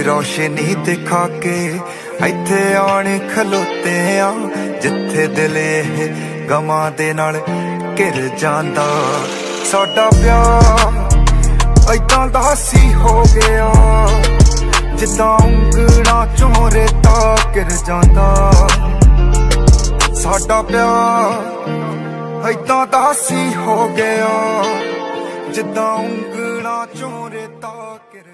रोशनी दिखा के इत्थे आने खलोते आ, जिथे दिल गमां दे नाल घिर जांदा। साडा प्यार ऐदां दा सी हो गया, जिद्दां उंगलां चों रेता गिर जांदा। साडा प्यार ऐदां दा सी हो गया, जिद्दां उंगलां चों रेता गिर